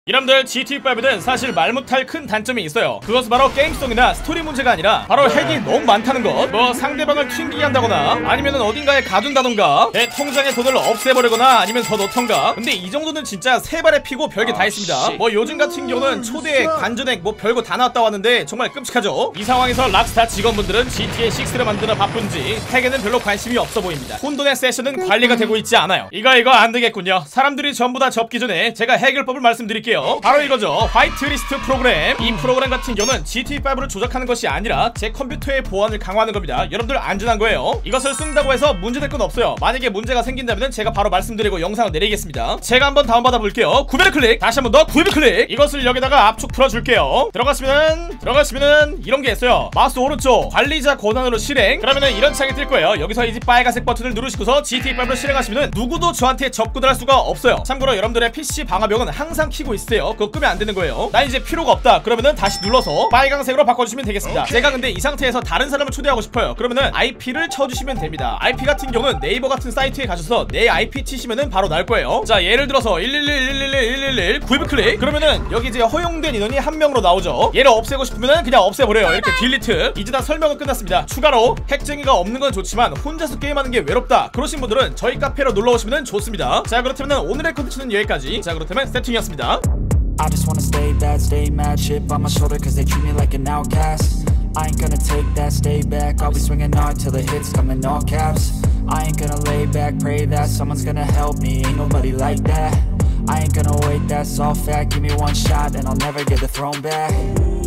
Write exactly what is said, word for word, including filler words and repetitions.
여러분들 지티오파이브는 사실 말 못할 큰 단점이 있어요. 그것은 바로 게임성이나 스토리 문제가 아니라 바로 핵이 너무 많다는 것. 뭐 상대방을 튕기게 한다거나 아니면은 어딘가에 가둔다던가 내 통장에 돈을 없애버리거나 아니면 더 넣던가. 근데 이 정도는 진짜 세 발에 피고 별게 다 있습니다. 뭐 요즘 같은 경우는 초대액, 관전액 뭐 별거 다 나왔다 왔는데 정말 끔찍하죠. 이 상황에서 락스타 직원분들은 지티에이 식스를 만드는 바쁜지 핵에는 별로 관심이 없어 보입니다. 혼돈의 세션은 관리가 되고 있지 않아요. 이거 이거 안 되겠군요. 사람들이 전부 다 접기 전에 제가 해결법을 말씀드릴게요. 바로 이거죠. 화이트리스트 프로그램. 이 프로그램 같은 경우는 지티오파이브를 조작하는 것이 아니라 제 컴퓨터의 보안을 강화하는 겁니다. 여러분들 안전한 거예요. 이것을 쓴다고 해서 문제될 건 없어요. 만약에 문제가 생긴다면 제가 바로 말씀드리고 영상을 내리겠습니다. 제가 한번 다운받아 볼게요. 구매를 클릭, 다시 한번 더 구매를 클릭. 이것을 여기다가 압축 풀어줄게요. 들어가시면은 들어가시면은 이런 게 있어요. 마우스 오른쪽 관리자 권한으로 실행. 그러면은 이런 창이 뜰 거예요. 여기서 이제 빨간색 버튼을 누르시고서 지티오파이브를 실행하시면은 누구도 저한테 접근을 할 수가 없어요. 참고로 여러분들의 피씨 방화벽은 항상 키고 있어요. 그거 끄면 안 되는 거예요. 난 이제 필요가 없다. 그러면은 다시 눌러서 빨강색으로 바꿔주시면 되겠습니다. 제가 근데 이 상태에서 다른 사람을 초대하고 싶어요. 그러면은 아이피를 쳐주시면 됩니다. 아이피 같은 경우는 네이버 같은 사이트에 가셔서 내 아이피 치시면은 바로 나올 거예요. 자, 예를 들어서 일일일 일일일 일일일 구입을 클릭. 그러면은 여기 이제 허용된 인원이 한 명으로 나오죠. 얘를 없애고 싶으면은 그냥 없애버려요. 이렇게 딜리트. 이제 다 설명은 끝났습니다. 추가로 핵쟁이가 없는 건 좋지만 혼자서 게임하는 게 외롭다 그러신 분들은 저희 카페로 놀러오시면 좋습니다. 자, 그렇다면 오늘의 컨텐츠는 여기까지. 자, 그렇다면 세팅이었습니다. I just wanna stay bad, stay mad, chip on my shoulder cause they treat me like an outcast. I ain't gonna take that, stay back, I'll be swinging hard till the hits come in all caps. I ain't gonna lay back, pray that someone's gonna help me, ain't nobody like that. I ain't gonna wait, that's all fact, give me one shot and I'll never get the throne back.